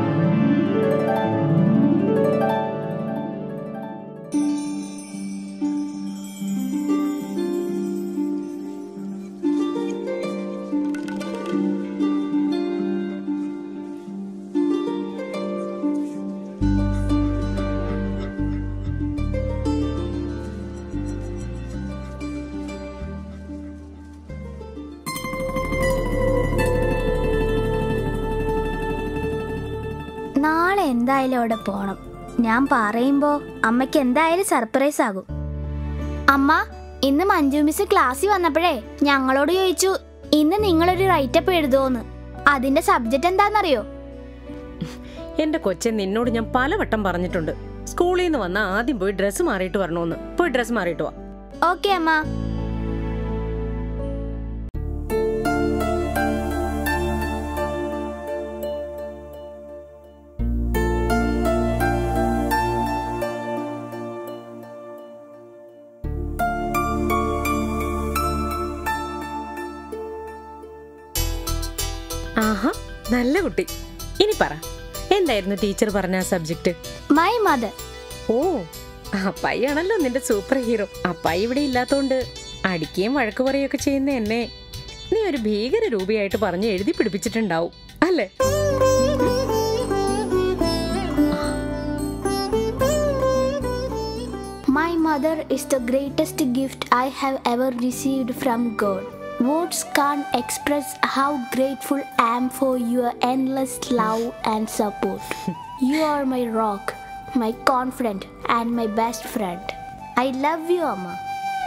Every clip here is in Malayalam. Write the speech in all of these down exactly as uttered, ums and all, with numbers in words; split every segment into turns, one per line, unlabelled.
നാളെ എന്തായാലും അവിടെ പോണം. ഞാൻ പറയുമ്പോ അമ്മയ്ക്ക് എന്തായാലും സർപ്രൈസ് ആകും. അമ്മ, ഇന്ന് മഞ്ജു മിസ് ക്ലാസ്സിൽ വന്നപ്പോഴേ ഞങ്ങളോട് ചോദിച്ചു ഇന്ന് നിങ്ങളൊരു റൈറ്റപ്പ് എഴുതുമോന്ന്. അതിന്റെ സബ്ജക്റ്റ് എന്താണെന്നറിയോ?
എന്റെ കൊച്ചൻ നിന്നോട് ഞാൻ പലവട്ടം പറഞ്ഞിട്ടുണ്ട്, സ്കൂളിൽ നിന്ന് വന്നാൽ ആദ്യം പോയി ഡ്രസ്സ് മാറിയിട്ട് വരണോന്ന്. പോയി ഡ്രസ്സ് മാറിയിട്ട് വാ.
ഓക്കെ അമ്മ.
ആഹാ, നല്ല കുട്ടി. ഇനി പറ, എന്തായിരുന്നു ടീച്ചർ പറഞ്ഞ സബ്ജക്ട്?
My mother.
ഓ, അപ്പായിയാണല്ലോ നിന്റെ സൂപ്പർ ഹീറോ. അപ്പായി ഇവിടെ ഇല്ലാത്തോണ്ട് അടിക്കുകയും വഴക്ക് പറയുകയൊക്കെ ചെയ്യുന്ന എന്നെ നീ ഒരു ഭീകര രൂപയായിട്ട് പറഞ്ഞ് എഴുതി പിടിപ്പിച്ചിട്ടുണ്ടാവും അല്ലേ?
My mother is the greatest gift I have ever received from God. Words can't express how grateful I am for your endless love and support. You are my rock, my confidant, and my best friend. I love you, Amma.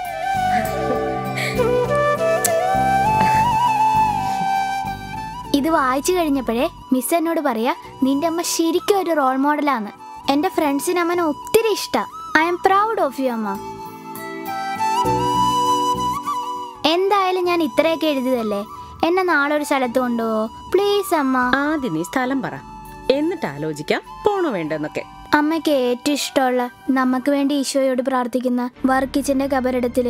ഇത് വായിച്ചു കഴിഞ്ഞപ്പോഴേ മിസ് എന്നോട് പറയാ നിന്റെ അമ്മ ശരിക്കും ഒരു റോൾ മോഡലാണ്. എൻ്റെ ഫ്രണ്ട്സിന് അമ്മനെ ഒത്തിരി ഇഷ്ടമാണ്. I am proud of you അമ്മ. എന്തായാലും ഞാൻ ഇത്രയൊക്കെ എഴുതിയതല്ലേ, എന്നെ നാളെ ഒരു സ്ഥലത്ത് കൊണ്ടുപോവോ പ്ലീസ് അമ്മ?
ആദ്യം നീ സ്ഥലം പറ, എന്നിട്ട് ആലോചിക്കാം പോണോ വേണ്ടെന്നൊക്കെ.
അമ്മയ്ക്ക് ഏറ്റവും ഇഷ്ടമുള്ള നമുക്ക് വേണ്ടി ഈശോയോട് പ്രാർത്ഥിക്കുന്ന വർക്കിച്ചന്റെ കബറിടത്തില്.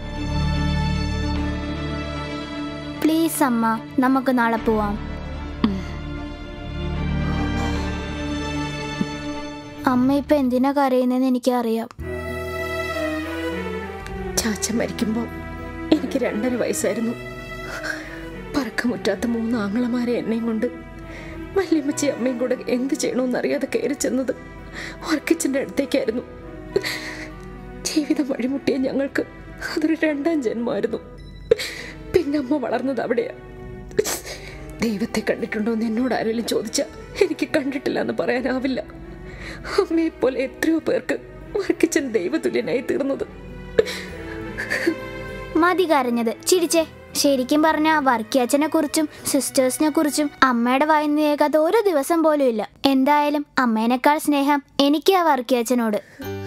പ്ലീസ് അമ്മ, നമുക്ക് നാളെ പോവാം. അമ്മ ഇപ്പൊ എന്തിനാ കരയുന്നതെന്ന് എനിക്കറിയാം.
ചാച്ച മരിക്കുമ്പോ എനിക്ക് രണ്ടര വയസ്സായിരുന്നു. പറക്കമുറ്റാത്ത മൂന്ന് ആങ്ങളമാരെ എന്നെയും കൊണ്ട് വല്യമ്മച്ചി അമ്മയും കൂടെ എന്ത് ചെയ്യണമെന്നറിയാതെ കയറി ചെന്നത് വർക്കിച്ചന്റെ അടുത്തേക്കായിരുന്നു. ജീവിതം വഴിമുട്ടിയ ഞങ്ങൾക്ക് അതൊരു രണ്ടാം ജന്മമായിരുന്നു. പിന്നെ അമ്മ വളർന്നത് അവിടെയാ. ദൈവത്തെ കണ്ടിട്ടുണ്ടോ എന്ന് എന്നോട് ആരെങ്കിലും ചോദിച്ചാ എനിക്ക് കണ്ടിട്ടില്ല എന്ന് പറയാനാവില്ല. അമ്മയെ പോലെ എത്രയോ പേർക്ക് വർക്കിച്ചൻ ദൈവതുല്യനായി തീർന്നത്.
മതി കരഞ്ഞത്, ചിരിച്ചേ. ശരിക്കും പറഞ്ഞ വർക്കിയച്ഛനെ കുറിച്ചും സിസ്റ്റേഴ്സിനെ കുറിച്ചും അമ്മയുടെ വായിന്ന് കേൾക്കാത്ത ഒരു ദിവസം പോലും ഇല്ല. എന്തായാലും അമ്മേനേക്കാൾ സ്നേഹം എനിക്ക് ആ വർക്കിയച്ഛനോട്.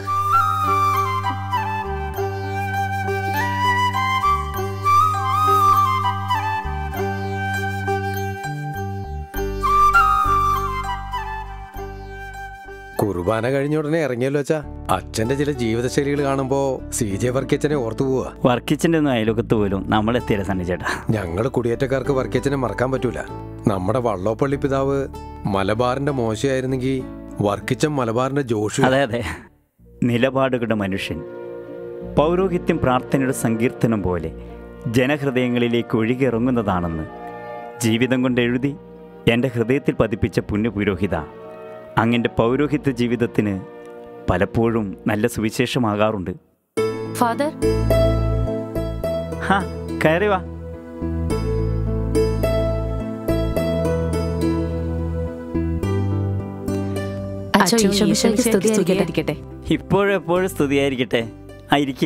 കുർബാന കഴിഞ്ഞ ഉടനെ ഇറങ്ങിയല്ലോ അച്ഛാ. അച്ഛന്റെ ചില ജീവിതശൈലികൾ കാണുമ്പോ സി ജെ വർക്കിയച്ഛനെ ഓർത്തു പോവാ.
വർക്കിച്ചന്റെ ഒന്നും അയലോകത്ത് പോലും നമ്മൾ എത്തിയില്ല സണ്ണി ചേട്ടാ.
ഞങ്ങള് കുടിയേറ്റക്കാർക്ക് വർക്കിയച്ഛനെ മറക്കാൻ പറ്റൂല. നമ്മുടെ വള്ളോപ്പള്ളി പിതാവ് മലബാറിന്റെ മോശയായിരുന്നെങ്കിൽ വർക്കിച്ചൻ മലബാറിന്റെ ജോഷി.
അതെ അതെ, നിലപാടുകളുടെ മനുഷ്യൻ. പൗരോഹിത്യം പ്രാർത്ഥനയുടെ സങ്കീർത്തനം പോലെ ജനഹൃദയങ്ങളിലേക്ക് ഒഴുകിയിറങ്ങുന്നതാണെന്ന് ജീവിതം കൊണ്ട് എഴുതി എൻ്റെ ഹൃദയത്തിൽ പതിപ്പിച്ച പുണ്യപുരോഹിത, അങ്ങൻ്റെ പൗരോഹിത്യ ജീവിതത്തിന് പലപ്പോഴും നല്ല സുവിശേഷമാകാറുണ്ട്.
ഫാദർ,
ഹാ കയറി വാ. ഇപ്പോഴും എപ്പോഴും സ്തുതിയായിരിക്കട്ടെ. ആയിരിക്കെ.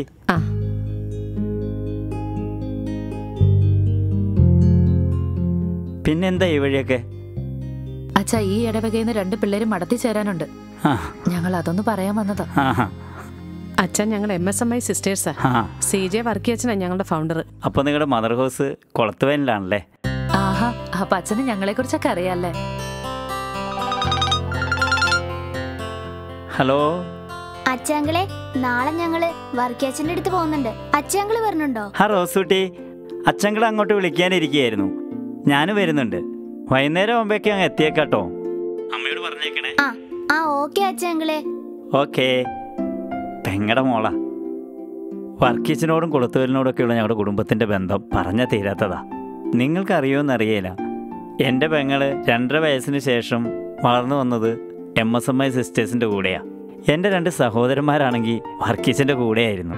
പിന്നെന്താ ഈ വഴിയൊക്കെ?
അച്ഛാ, ഈ ഇടവകയിൽ നിന്ന് രണ്ട് പിള്ളേരും മടത്തി ചേരാനുണ്ട്. ഞങ്ങൾ അതൊന്ന് പറയാൻ വന്നതാ.
അച്ഛൻ ഞങ്ങൾ എം എസ് എം ഐ സിസ്റ്റേഴ്സാ. സി ജെ വർക്കിയച്ഛനാ ഞങ്ങളുടെ ഫൗണ്ടർ.
അപ്പൊ നിങ്ങളുടെ മദർ ഹൗസ് കൊളത്തുവേനിലാണല്ലേ?
ആഹാ, അപ്പൊ അച്ഛന് ഞങ്ങളെ കുറിച്ചൊക്കെ അറിയാല്ലേ?
ഹലോ
അച്ഛാങ്കളെ, നാളെ ഞങ്ങള് വർക്കിയച്ഛന്റെ അടുത്ത് പോകുന്നുണ്ട്. അച്ഛാങ്കള് വരുന്നുണ്ടോ?
ഹാ റോസൂട്ടി, അച്ഛങ്കളെ അങ്ങോട്ട് വിളിക്കാനിരിക്കുകയായിരുന്നു. ഞാനും വരുന്നുണ്ട്. വൈകുന്നേരം ആകുമ്പോഴേക്കും അങ്ങ് എത്തിയേക്കാട്ടോ. അമ്മയോട് പറഞ്ഞേക്കണേ.
ആ ആ ഓക്കെ അച്ഛങ്ങളെ.
ഓക്കേ. പെങ്ങടെ മോളാ. വർക്കീച്ചനോടും കൊളുത്തുവലിനോടൊക്കെയുള്ള ഞങ്ങളുടെ കുടുംബത്തിൻ്റെ ബന്ധം പറഞ്ഞാൽ തീരാത്തതാ. നിങ്ങൾക്കറിയുമെന്നറിയില്ല, എൻ്റെ പെങ്ങള് രണ്ടര വയസ്സിന് ശേഷം വളർന്നു വന്നത് എം എസ് എം ഐ സിസ്റ്റേഴ്സിൻ്റെ കൂടെയാണ്. എൻ്റെ രണ്ട് സഹോദരന്മാരാണെങ്കിൽ വർക്കീച്ചൻ്റെ കൂടെയായിരുന്നു.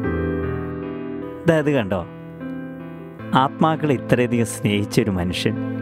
ഇതത് കണ്ടോ, ആത്മാക്കളെ ഇത്രയധികം സ്നേഹിച്ചൊരു മനുഷ്യൻ